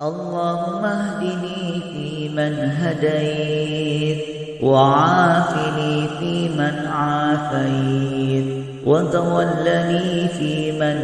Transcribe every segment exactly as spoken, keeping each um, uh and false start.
اللهم اهدني فيمن هديت، وعافني فيمن عافيت، وتولني فيمن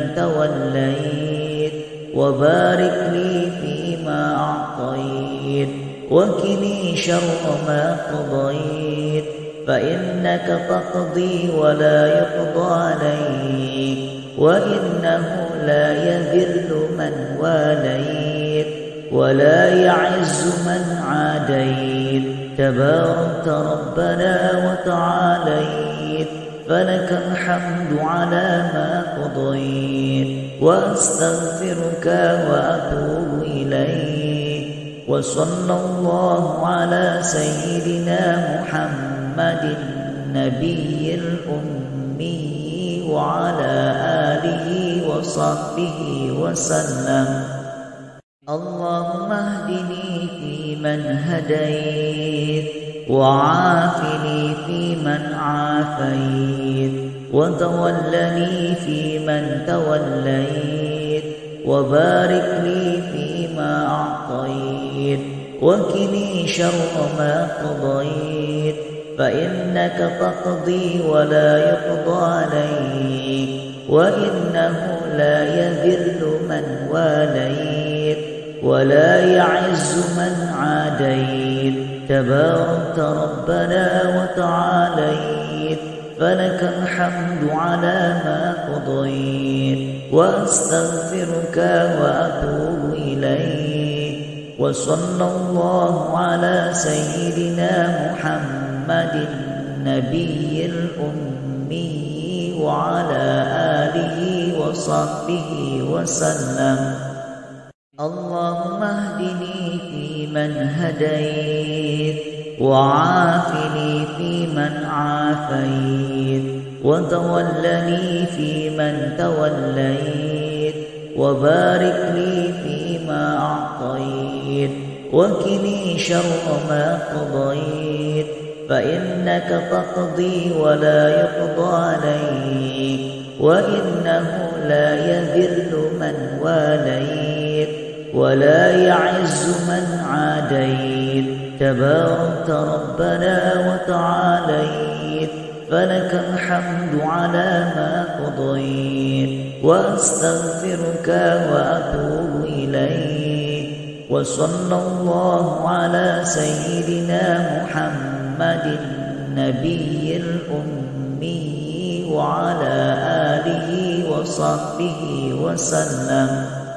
توليت، وبارك لي فيما أعطيت، وقني شر ما قضيت، فإنك تقضي ولا يقضى عليك، وإنه لا يذل من واليت ولا يعز من عاديت، تباركت ربنا وتعاليت، فلك الحمد على ما قضيت، وأستغفرك وأتوب إليك. وصلى الله على سيدنا محمد النبي الأمي وعلى آله وصحبه وسلم. اللهم اهدني فيمن هديت، وعافني فيمن عافيت، وتولني فيمن توليت، وبارك لي فيما أعطيت، وقني شر ما قضيت، فإنك تقضي ولا يقضى عليك، وإنه لا يذل من واليت ولا يعز من عاديت، تباركت ربنا وتعاليت، فلك الحمد على ما قضيت، وأستغفرك وأتوب إليك. وصلى الله على سيدنا محمد النبي الأمي وعلى آله وصحبه وسلم. اللهم اهدني فيمن هديت، وعافني فيمن عافيت، وتولني فيمن توليت، وبارك لي فيما أعطيت، وقني شر ما قضيت، فإنك تقضي ولا يقضى عليك، وإنه لا يذل من واليت ولا يعز من عاديت، تباركت ربنا وتعاليت، فلك الحمد على ما قضيت، وأستغفرك وأتوب إليك. وصلى الله على سيدنا محمد النبي الأمي وعلى آله وصحبه وسلم.